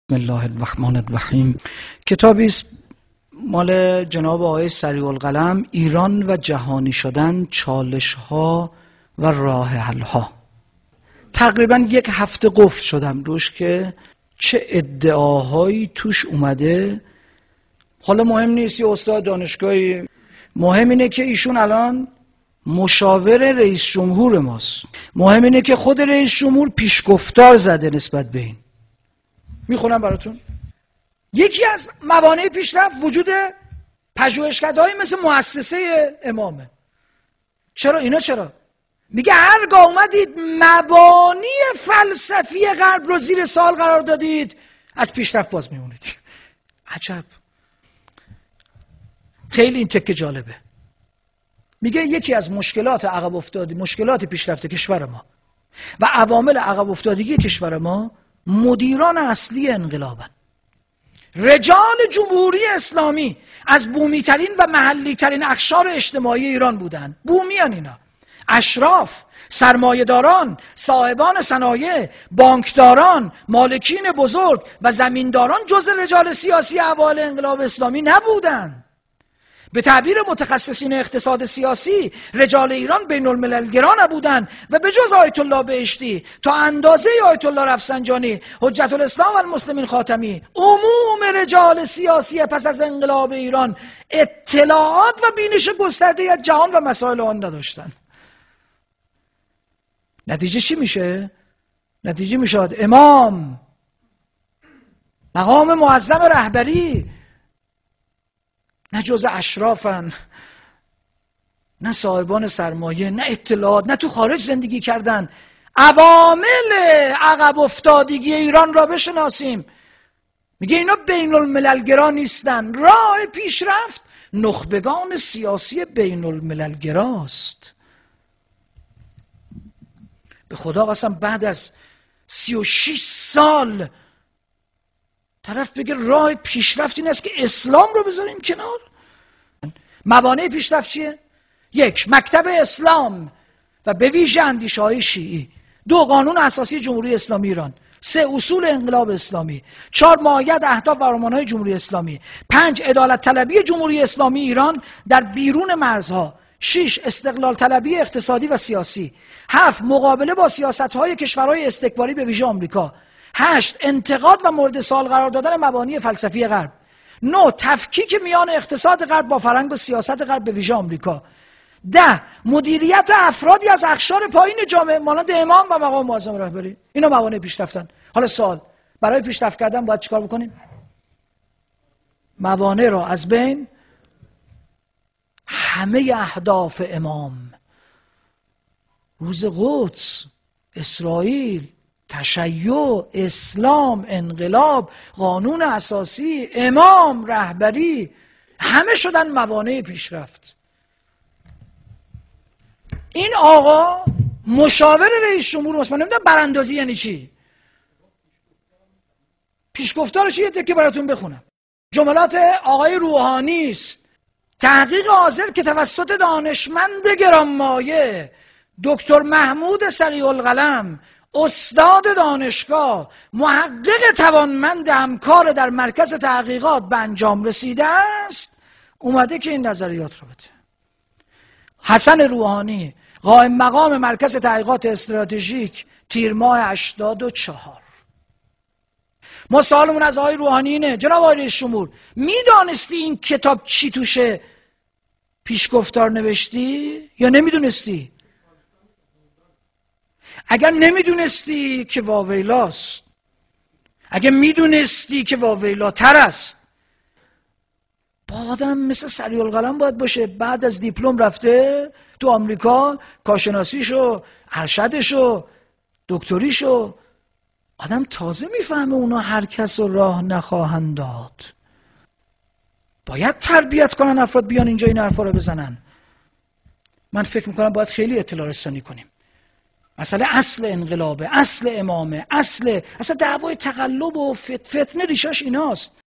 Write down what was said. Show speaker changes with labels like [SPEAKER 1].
[SPEAKER 1] بسم الله الرحمن الرحیم. کتابی است مال جناب آقای سریع القلم، ایران و جهانی شدن، چالش‌ها و راه حل‌ها. تقریبا یک هفته قفل شدم روش که چه ادعاهایی توش اومده. حالا مهم نیست یه استاد دانشگاهی، مهم اینه که ایشون الان مشاور رئیس جمهور ماست. مهم اینه که خود رئیس جمهور پیشگفتار زده نسبت به این. میخونم براتون. یکی از موانع پیشرفت وجود پژوهشکدهایی مثل مؤسسه امامه. چرا؟ میگه هرگاه اومدید مبانی فلسفی غرب رو زیر سوال قرار دادید، از پیشرفت باز میمونید. عجب. خیلی این تکه جالبه. میگه یکی از مشکلات عقب افتادی، مشکلات پیشرفت کشور ما و عوامل عقب افتادگی کشور ما، مدیران اصلی انقلابن. رجال جمهوری اسلامی از بومی ترین و محلی ترین اقشار اجتماعی ایران بودن. بومیان اینا، اشراف، سرمایه‌داران، صاحبان صنایع، بانکداران، مالکین بزرگ و زمینداران جزء رجال سیاسی اوایل انقلاب اسلامی نبودند. به تعبیر متخصصین اقتصاد سیاسی، رجال ایران بین المللگرا نبودند و به جز آیت الله بهشتی تا اندازه آیت الله رفسنجانی، حجت الاسلام و المسلمین خاتمی، عموم رجال سیاسی پس از انقلاب ایران اطلاعات و بینش گسترده از جهان و مسائل آن نداشتند. نتیجه چی میشه؟ نتیجه میشد امام، مقام معظم رهبری، نه جز اشرافن، نه صاحبان سرمایه، نه اطلاعات، نه تو خارج زندگی کردن. عوامل عقب افتادگی ایران را بشناسیم. میگه اینا بین المللگرا نیستن. راه پیشرفت نخبگان سیاسی بین المللگراست. به خدا قسم بعد از 36 سال طرف بگه راه پیشرفت این است که اسلام رو بذاریم کنار. موانع پیشرفت چیه؟ 1. مکتب اسلام و به ویژه اندیشه‌های شیعی. 2. قانون اساسی جمهوری اسلامی ایران. 3. اصول انقلاب اسلامی. 4. مایه اهداف و آرمان‌های جمهوری اسلامی. 5. عدالت طلبی جمهوری اسلامی ایران در بیرون مرزها. 6. استقلال طلبی اقتصادی و سیاسی. 7. مقابله با سیاست‌های کشورهای استکباری به ویژه آمریکا. 8. انتقاد و مورد سوال قرار دادن مبانی فلسفی غرب. 9. تفکیک میان اقتصاد غرب با فرهنگ و سیاست غرب به ویژه آمریکا. 10. مدیریت افرادی از اقشار پایین جامعه مانند امام و مقام معظم رهبری. اینا موانع پیشرفتن. حالا سوال، برای پیشرفت کردن باید چیکار بکنیم؟ موانع را از بین، همه اهداف امام، روز قدس، اسرائیل، تشیع، اسلام، انقلاب، قانون اساسی، امام، رهبری، همه شدن موانع پیشرفت. این آقا مشاور رئیس جمهور است. من نمیدونم براندازی یعنی چی. پیشگفتار چیه؟ تکه براتون بخونم. جملات آقای روحانی است. تحقیق حاضر که توسط دانشمند گرانمایه دکتر محمود سریع القلم، استاد دانشگاه، محقق توانمند، همکار در مرکز تحقیقات به انجام رسیده است، اومده که این نظریات رو بده. حسن روحانی، قائم مقام مرکز تحقیقات استراتژیک، تیر ماه 84. ما سوالمون از آقای روحانی اینه: جناب آقای رئیس جمهور، میدانستی این کتاب چی توشه پیشگفتار نوشتی یا نمیدونستی؟ اگر نمیدونستی که واویلاست، اگر میدونستی که واویلاتر است. با آدم مثل سریع القلم باید باشه. بعد از دیپلم رفته تو آمریکا، کارشناسیشو، ارشدشو، دکتریشو. آدم تازه میفهمه اونا هر کس رو راه نخواهند داد. باید تربیت کنن افراد بیان اینجا این حرفا رو بزنن. من فکر میکنم باید خیلی اطلاع رسانی کنیم. مسئله اصل انقلابه، اصل امامه، اصل دعوای تقلب و فتنه ریشاش ایناست.